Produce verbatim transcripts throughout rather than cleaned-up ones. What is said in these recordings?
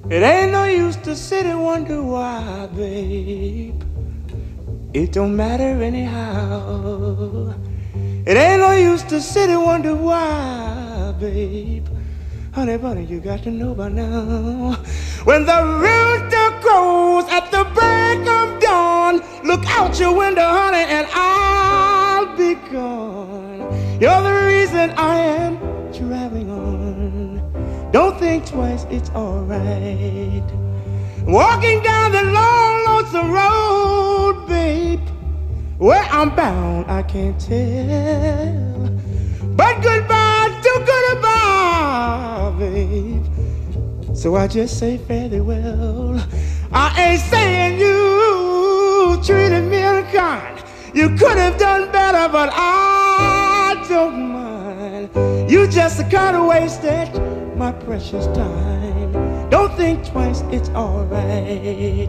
It ain't no use to sit and wonder why, babe. It don't matter anyhow. It ain't no use to sit and wonder why, babe. Honey, bunny, you got to know by now. When the rooster crows at the break of dawn, look out your window, honey, and I'll be gone. You're the reason I am traveling on. Don't think twice, it's alright. Walking down the long, lonesome road, babe. Where I'm bound, I can't tell. But goodbye, too goodbye, babe. So I just say fairly well. I ain't saying you treated me unkind. You could have done better, but I don't mind. You just kind of wasted my precious time. Don't think twice, it's alright.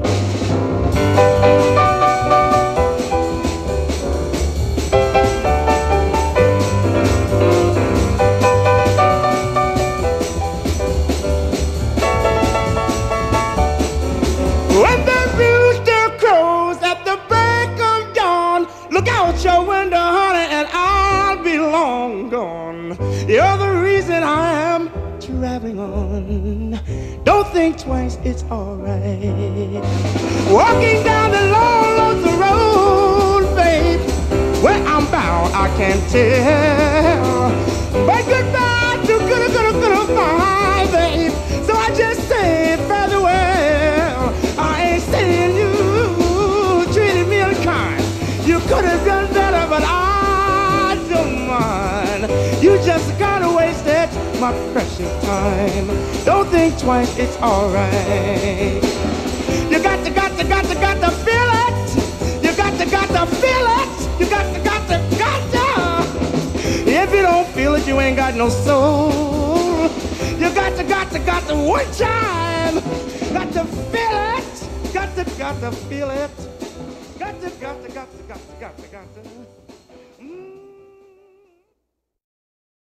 When the rooster crows at the break of dawn, look out your window, honey, and I'll be long gone. You're the reason I am traveling on. Don't think twice, it's alright. Walking down the long, lonesome road, babe. Where I'm bound, I can't tell. But goodbye to good, good, good, bye, babe. So I just say farewell. I ain't saying you treated me unkind. You could have done better, but I don't mind. You just kind of wasted my precious time. Don't think twice, it's alright. You got to, got to, got to, got to feel it. You got to, got to feel it. You got to, got to, got to. If you don't feel it, you ain't got no soul. You got to, got to, got to one time. Got to feel it. Got to, got to feel it. Got to, got to, got to, got to, got to, got to.